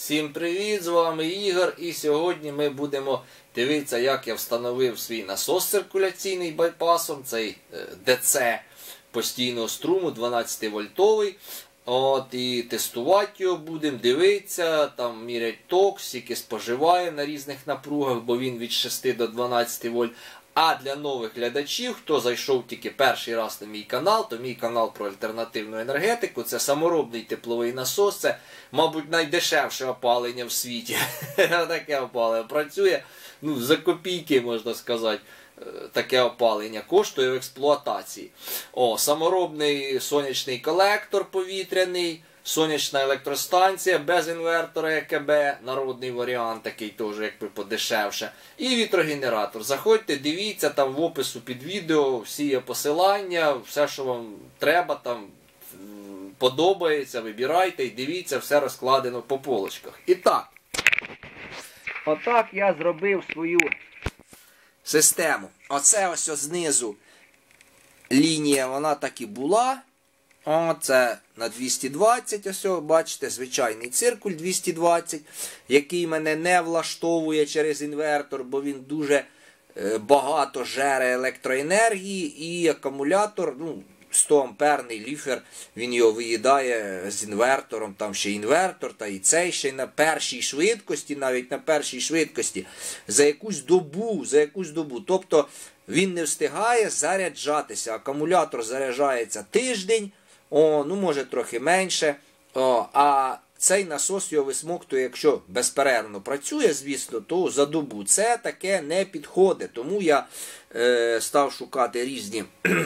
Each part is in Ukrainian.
Всім привіт, з вами Ігор, і сьогодні ми будемо дивитися, як я встановив свій насос циркуляційний байпасом, цей ДЦ постійного струму 12 вольтовий. І тестувати його будемо, дивитися, там міряти ток, скільки споживає на різних напругах, бо він від 6 до 12 вольт. А для нових глядачів, хто зайшов тільки перший раз на мій канал, то мій канал про альтернативну енергетику, це саморобний тепловий насос, це, мабуть, найдешевше опалення в світі. Таке опалення працює, за копійки, можна сказати, таке опалення коштує в експлуатації. Саморобний сонячний колектор повітряний, сонячна електростанція без інвертора ЕКБ, народний варіант, такий теж якби подешевше. І вітрогенератор. Заходьте, дивіться, там в опису під відео всі є посилання, все, що вам треба, там подобається, вибирайте і дивіться, все розкладено по полочках. І так, отак я зробив свою систему. Оце ось знизу лінія, вона так і була. Це на 220, ось, бачите, звичайний циркуль 220, який мене не влаштовує через інвертор, бо він дуже багато жере електроенергії, і акумулятор, 100 амперний ліфер, він його виїдає з інвертором, там ще інвертор, та і цей ще на першій швидкості, навіть на першій швидкості, за якусь добу. Тобто він не встигає заряджатися. Акумулятор заряджається тиждень, може трохи менше, а цей насос його висмоктує, якщо безперервно працює, звісно, то за добу. Це таке не підходить, тому я став шукати різні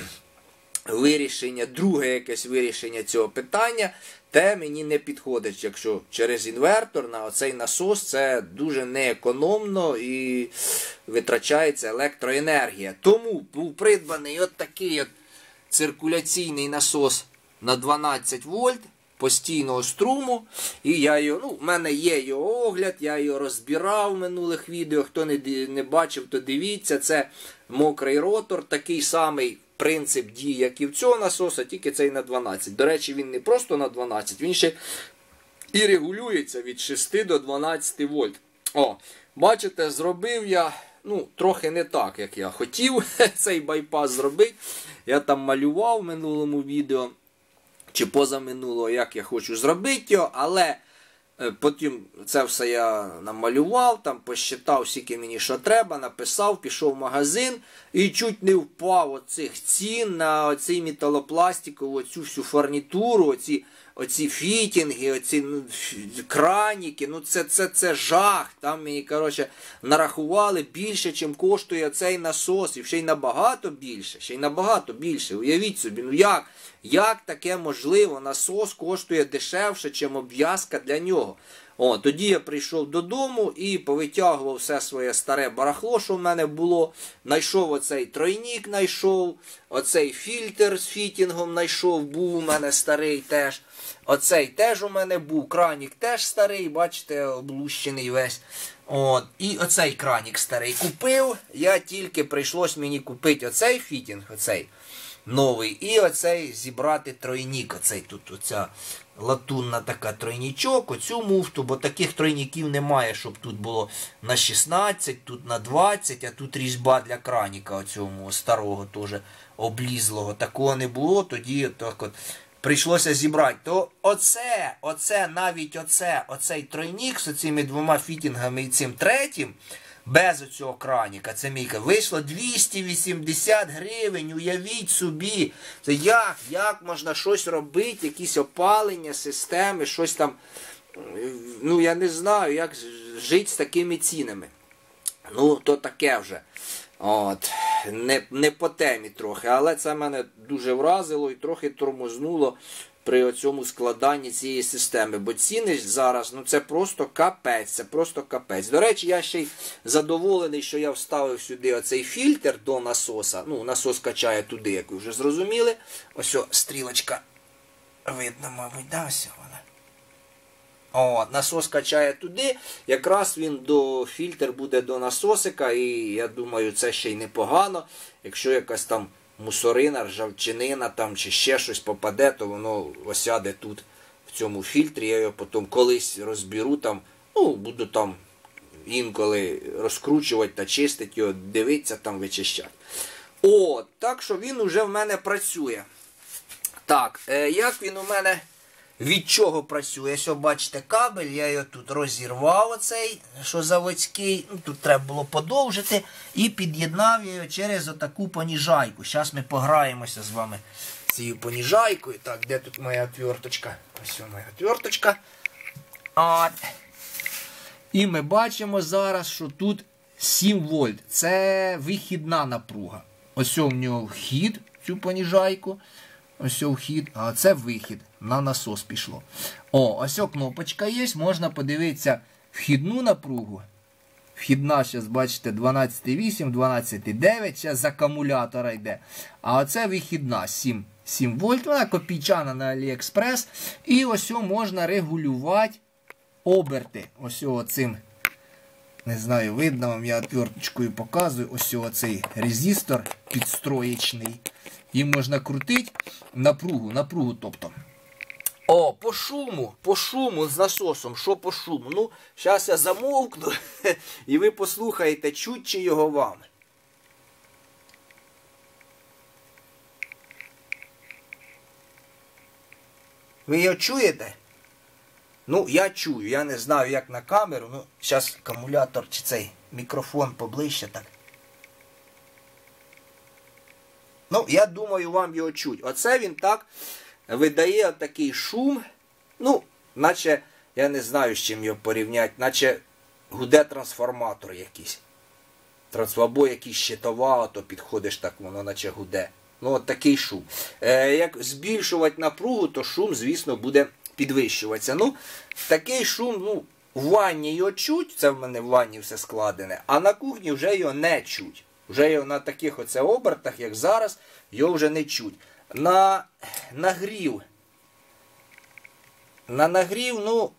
вирішення, друге якесь вирішення цього питання, те мені не підходить, якщо через інвертор на оцей насос це дуже неекономно і витрачається електроенергія. Тому був придбаний от такий циркуляційний насос на 12 вольт постійного струму. І я його, в мене є його огляд, я його розбирав в минулих відео. Хто не бачив, то дивіться. Це мокрий ротор, такий самий принцип дії, як і в цього насоса, тільки цей на 12. До речі, він не просто на 12, він ще і регулюється від 6 до 12 вольт. Бачите, зробив я, трохи не так, як я хотів цей байпас зробити. Я там малював в минулому відео, чи позаминулого, як я хочу зробити його, але потім це все я намалював, там посчитав, скільки мені що треба, написав, пішов в магазин і чуть не впав оцих цін на оцей металопластикову, оцю всю фурнітуру, оці фітінги, оці краніки, це жах. Там мені, нарахували більше, чим коштує цей насос, і ще й набагато більше, Уявіть собі, як таке можливо? Насос коштує дешевше, чим обв'язка для нього. Тоді я прийшов додому і повитягував все своє старе барахло, що в мене було. Найшов оцей тройник, оцей фільтр з фітінгом був у мене старий теж. Оцей теж у мене був, кранік теж старий, бачите, облущений весь. І оцей кранік старий купив, прийшлось мені купити оцей фітінг, оцей новий, і оцей зібрати тройник, оця латунна така тройничок, оцю муфту, бо таких тройників немає, щоб тут було на 16, тут на 20, а тут різьба для краніка оцього старого теж облізлого. Такого не було, тоді прийшлося зібрати. То оцей тройник з цими двома фітінгами і цим третім, без оцього краніка, це мійка, вийшло 280 гривень, уявіть собі. Це як можна щось робити, якісь опалення, системи, щось там, я не знаю, як жити з такими цінами. То таке вже. Не по темі трохи, але це мене дуже вразило і трохи тормознуло при цьому складанні цієї системи. Бо ціни зараз, це просто капець, До речі, я ще й задоволений, що я вставив сюди оцей фільтр до насоса. Насос качає туди, як ви вже зрозуміли. Ось стрілочка видно, мабуть, ось вона. Насос качає туди, якраз фільтр буде до насосика, і я думаю, це ще й непогано. Якщо якась там мусорина, ржавчинина там, чи ще щось попаде, то воно осяде тут в цьому фільтрі. Я його потім колись розберу, там, ну, буду там інколи розкручувати та чистити його, дивитися, там, вичищати. О, так що він уже в мене працює. Так, як він у мене, від чого працює? Ось, бачите, кабель, я його тут розірвав, оцей, що заводський, ну, тут треба було подовжити, і під'єднав я його через отаку поніжайку. Зараз ми пограємося з вами цією поніжайкою. Так, де тут моя отверточка? Ось моя отверточка. От. І ми бачимо зараз, що тут 7 вольт. Це вихідна напруга. Ось в нього вхід в цю поніжайку. Ось вхід, а це вихід. На насос пішло. О, ось кнопочка є. Можна подивитися вхідну напругу. Вхідна, зараз, бачите, 12,8, 12,9. Зараз з акумулятора йде. А оце вихідна 7 вольт. Вона копійчана на AliExpress. І ось можна регулювати оберти. Ось цим. Не знаю, видно вам, я отверточкою показую. Ось цей резистор підстроєчний. Їм можна крутити напругу, тобто. О, по шуму з насосом. Що по шуму? Ну, зараз я замовкну, і ви послухаєте, чуть чи його вам. Ви його чуєте? Ну, я чую, я не знаю, як на камеру. Ну, зараз акумулятор чи цей мікрофон поближче так. Ну, я думаю, вам його чуть. Оце він так видає такий шум. Ну, наче, я не знаю, з чим його порівняти, наче гуде трансформатор якийсь. Або якийсь щитова, то підходиш так, воно наче гуде. Ну, от такий шум. Як збільшувати напругу, то шум, звісно, буде підвищуватися. Ну, такий шум, ну, в ванні його чуть, це в мене в ванні все складене, а на кухні вже його не чуть. Вже його на таких оце обертах, як зараз, його вже не чуть. На нагрів, ну,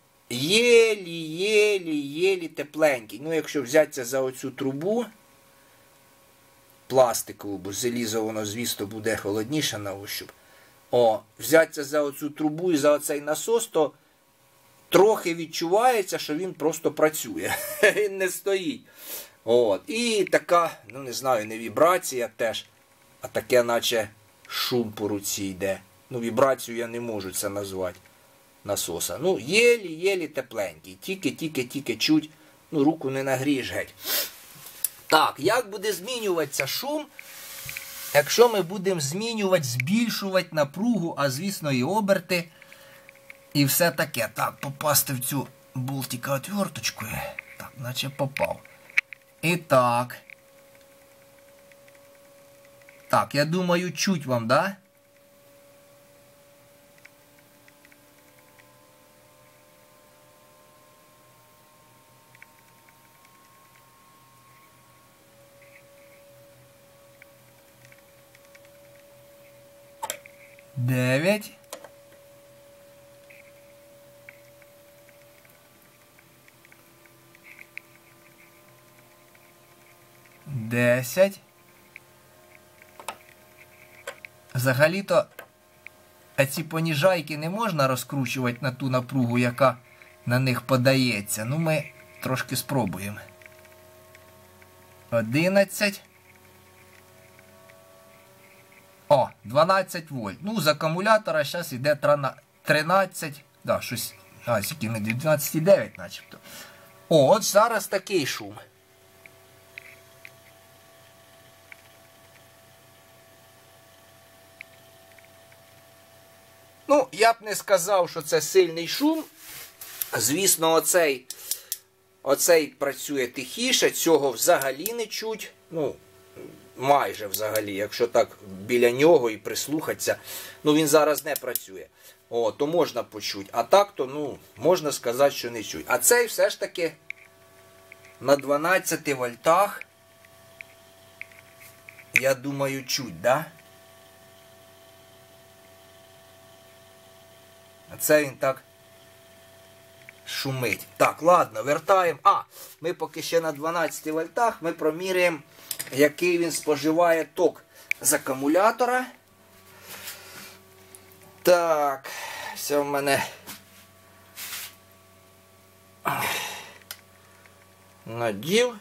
єлі тепленький. Ну, якщо взятися за оцю трубу пластикову, бо залізо воно, звісно, буде холодніше на ощуп. О, взятися за оцю трубу і за оцей насос, то трохи відчувається, що він просто працює. Він не стоїть. От. І така, ну не знаю, не вібрація теж, а таке наче шум по руці йде. Ну, вібрацію я не можу це назвати насоса. Ну, єлі тепленький. Тільки чуть, ну, руку не нагрієш геть. Так, як буде змінюватися шум, якщо ми будемо змінювати, збільшувати напругу, а звісно і оберти, і все таке. Так, попасти в цю болтика отверточкою. Так, наче попав. І так. Так, я думаю, чуть вам, да? Дев'ять. 10. Взагалі-то ці поніжайки не можна розкручувати на ту напругу, яка на них подається. Ну, ми трошки спробуємо. 11. О, 12 вольт. Ну, з акумулятора зараз йде 13. Да, щось. А, скільки ми 12,9 начебто. О, от зараз такий шум. Ну, я б не сказав, що це сильний шум. Звісно, оцей працює тихіше, цього взагалі не чуть. Ну, майже взагалі, якщо так біля нього і прислухатися. Ну, він зараз не працює. О, то можна почути. А так, то, ну, можна сказати, що не чуть. А цей все ж таки на 12 вольтах, я думаю, чуть, да? А це він так шумить. Так, ладно, вертаємо. Ми поки ще на 12 вольтах, ми проміряємо, який він споживає ток з акумулятора. Так, все в мене Надів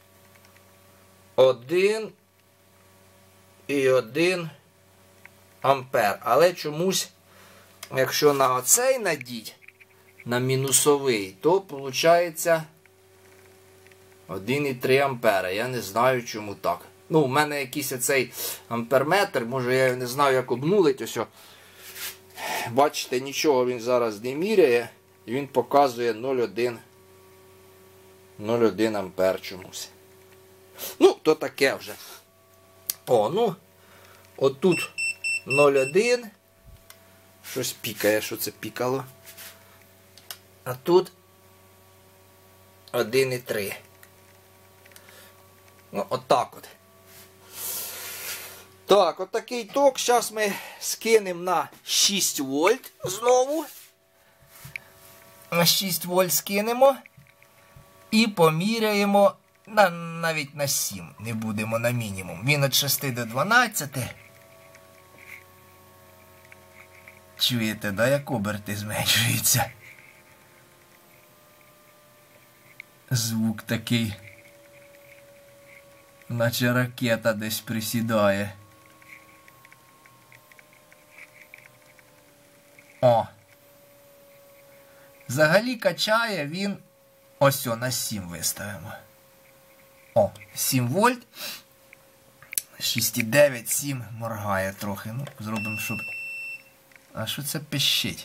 1,1 ампер. Але чомусь, якщо на оцей надіть, на мінусовий, то виходить 1,3 ампера. Я не знаю, чому так. Ну, у мене якийсь оцей амперметр, може я не знаю, як обнулить. Ось. Бачите, нічого він зараз не міряє. І він показує 0,1 ампер чомусь. Ну, то таке вже. О, ну, отут 0,1. Щось пікає, що це пікало. А тут 1,3. Ну, отак от. Так, отакий ток. Зараз ми скинемо на 6 вольт знову. На 6 вольт скинемо. І поміряємо навіть на 7. Не будемо на мінімум. Він від 6 до 12. Чуєте, да, як оберти зменшуються? Звук такий. Наче ракета десь присідає. О! Взагалі качає він... Ось о, на 7 виставимо. О, 7 вольт. 6,9, 7 моргає трохи. Ну, зробимо, щоб... А що це пищить?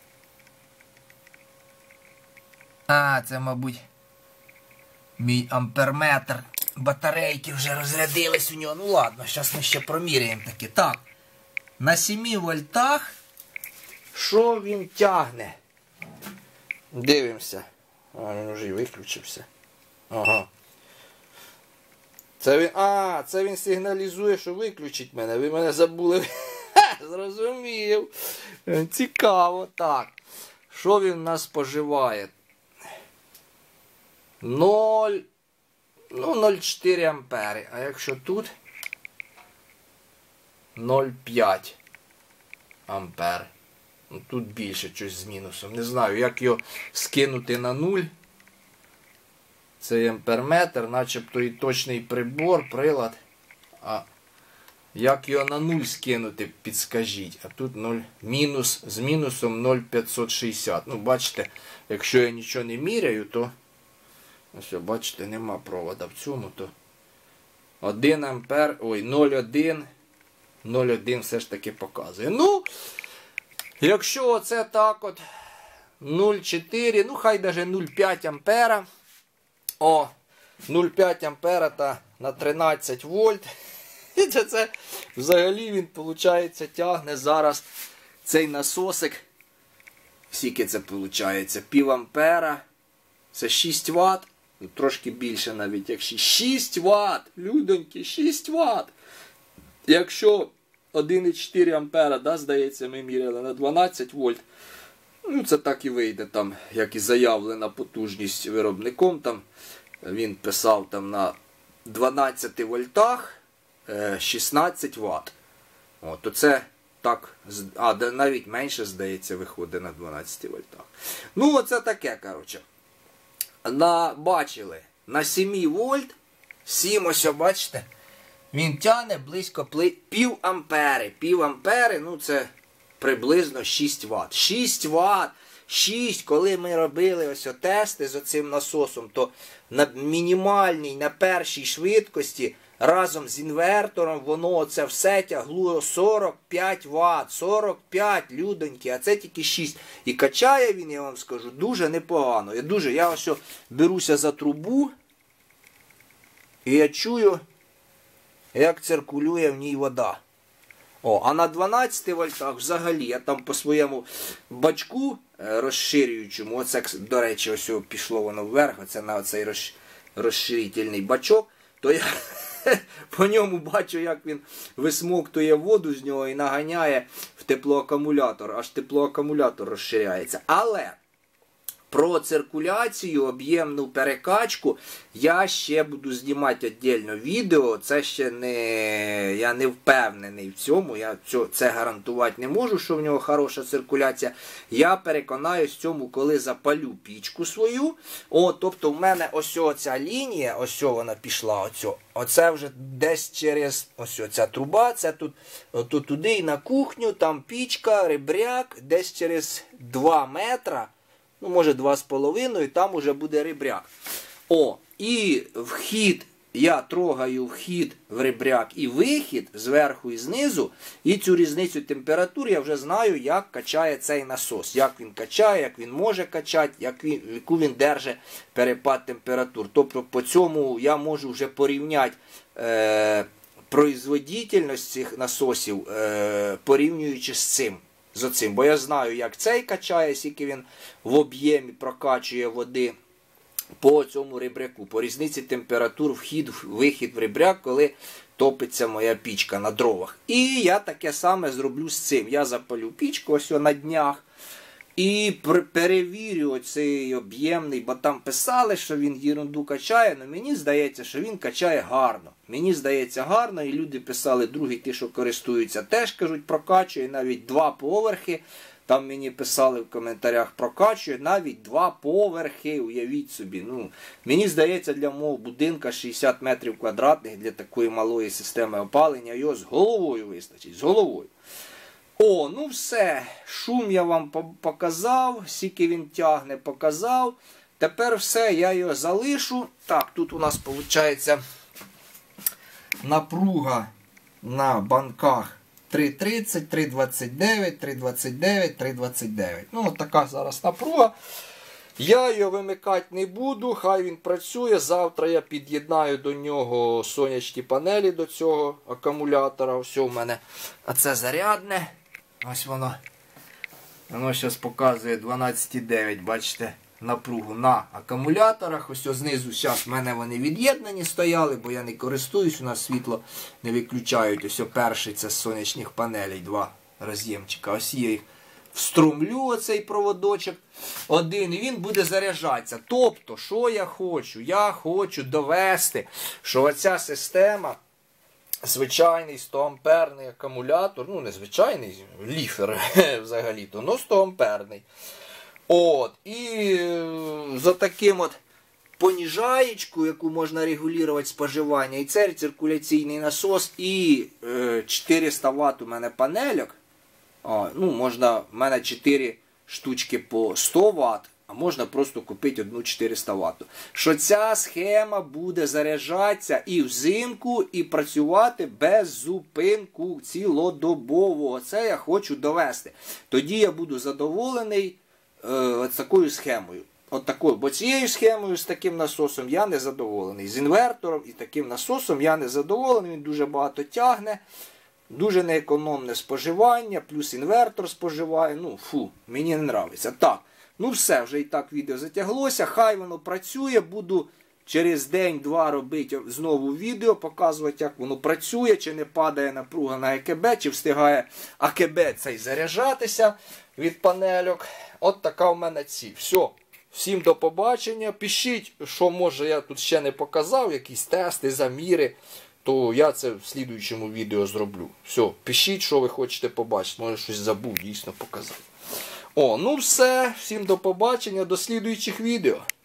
А, це, мабуть, мій амперметр. Батарейки вже розрядились у нього. Ну ладно, зараз ми ще проміряємо таки. Так, на 7 вольтах що він тягне? Дивимося. А, він вже і виключився. Ага. Це він сигналізує, що виключить мене. Ви мене забули. Зрозумів. Цікаво. Так. Що він у нас споживає? 0,4 ампери. А якщо тут 0,5 ампер. Ну, тут більше щось з мінусом. Не знаю, як його скинути на 0. Цей амперметр, начебто і точний прибор, прилад. А як його на 0 скинути, підскажіть. А тут 0, з мінусом 0,560. Ну, бачите, якщо я нічого не міряю, то... Ось, бачите, нема провода в цьому, то 1 ампер, ой, 0,1 все ж таки показує. Ну, якщо оце так от 0,4, ну хай навіть 0,5 ампера. О, 0,5 ампера та на 13 вольт. І це взагалі він, виходить, тягне зараз цей насосик. Скільки це виходить? Пів ампера. Це 6 Вт. Трошки більше навіть, як 6 Вт. Людоньки, 6 Вт. Якщо 1,4 ампера, да, здається, ми міряли на 12 вольт. Ну, це так і вийде, там, як і заявлена потужність виробником. Там, він писав там на 12 вольтах 16 Вт. О, то це так, навіть менше, здається, виходить на 12 вольтах. Ну, оце таке, коротше. Бачили, на 7 вольт, 7, ось, бачите, він тягне близько пів ампери. Пів ампери, ну це приблизно 6 Вт. 6 Вт! 6, коли ми робили ось тести з оцим насосом, то на мінімальній, на першій швидкості, разом з інвертором, воно оце все тягло 45 Вт. 45, людоньки, а це тільки 6. І качає він, я вам скажу, дуже непогано. Я ось беруся за трубу, і я чую, як циркулює в ній вода. О, а на 12 вольтах взагалі, я там по своєму бачку розширюючому, оце, до речі, ось пішло воно вверх, оце на оцей розширительний бачок, то я по ньому бачу, як він висмоктує воду з нього і наганяє в теплоакумулятор, аж теплоакумулятор розширяється. Але Про циркуляцію, об'ємну перекачку я ще буду знімати віддільно відео. Це ще не... Я не впевнений в цьому. Я це гарантувати не можу, що в нього хороша циркуляція. Я переконаюсь в цьому, коли запалю пічку свою. Тобто в мене ось ця лінія, ось вона пішла, оце вже десь через ось ця труба, це тут туди і на кухню, там пічка, ребряк, десь через 2 метра. Ну, може 2,5, там уже буде ребряк. І вхід, я трогаю вхід в ребряк і вихід зверху і знизу. І цю різницю температур я вже знаю, як качає цей насос. Як він качає, як він може качати, яку він держить перепад температур. Тобто по цьому я можу вже порівняти производительність цих насосів, порівнюючи з цим. Бо я знаю, як цей качає, скільки він в об'ємі прокачує води по цьому ребряку, по різниці температур вхід-вихід в ребряк, коли топиться моя пічка на дровах. І я таке саме зроблю з цим. Я запалю пічку ось на днях і перевірю оцей об'ємний, бо там писали, що він єрунду качає, але мені здається, що він качає гарно. Мені здається гарно, і люди писали, другі ті, що користуються, теж кажуть, прокачує навіть 2 поверхи. Там мені писали в коментарях, прокачує навіть 2 поверхи, уявіть собі. Мені здається, для мого будинка 60 метрів квадратних, для такої малої системи опалення, його з головою вистачить, з головою. Ну все, шум я вам показав, скільки він тягне, показав. Тепер все, я його залишу. Так, тут у нас виходить напруга на банках 3,30, 3,29, 3,29, 3,29. От така зараз напруга. Я його вимикати не буду, хай він працює. Завтра я під'єднаю до нього сонячні панелі до цього акумулятора. Все в мене. А це зарядне. Ось воно. Воно зараз показує 12,9, бачите, напругу на акумуляторах. Ось знизу зараз в мене вони від'єднані стояли, бо я не користуюсь, у нас світло не виключають. Ось перший це з сонячних панелей, 2 роз'ємчика. Ось я їх встромлю, оцей проводочок один, і він буде заряджатися. Тобто, що я хочу? Я хочу довести, що оця система, звичайний 100-амперний акумулятор, не звичайний, ліфер взагалі-то, 100-амперний. І за таким поніжаєчку, яку можна регулювати споживання, і це циркуляційний насос, і 400 Вт у мене панельок. Можна, в мене 4 штучки по 100 Вт, а можна просто купити одну 400 Вт. Що ця схема буде заряджатися і взимку, і працювати без зупинку цілодобово. Це я хочу довести. Тоді я буду задоволений такою схемою. Бо цією схемою з таким насосом я не задоволений. З інвертором і таким насосом я не задоволений. Він дуже багато тягне. Дуже неекономне споживання, плюс інвертор споживає. Мені не подобається. Так, все, вже і так відео затяглося. Хай воно працює, буду через день-два робити знову відео, показувати, як воно працює, чи не падає напруга на АКБ, чи встигає АКБ цей заряджатися від панельок. От така в мене ціль. Все. Всім до побачення. Пишіть, що може я тут ще не показав, якісь тести, заміри. То я це в слідуючому відео зроблю. Все, пишіть, що ви хочете побачити. Може щось забув, дійсно показати. Все. Всім до побачення, до слідуючих відео.